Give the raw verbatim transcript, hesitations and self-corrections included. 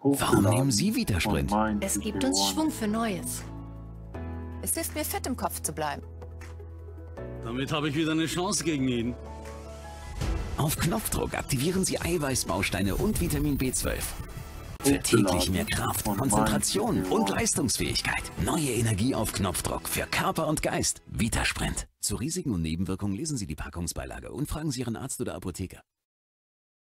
Warum nehmen Sie Vitasprint? Es gibt uns Schwung für Neues. Es hilft mir, fit im Kopf zu bleiben. Damit habe ich wieder eine Chance gegen ihn. Auf Knopfdruck aktivieren Sie Eiweißbausteine und Vitamin B zwölf. Für täglich mehr Kraft, Konzentration und Leistungsfähigkeit. Neue Energie auf Knopfdruck für Körper und Geist. Vitasprint. Zu Risiken und Nebenwirkungen lesen Sie die Packungsbeilage und fragen Sie Ihren Arzt oder Apotheker.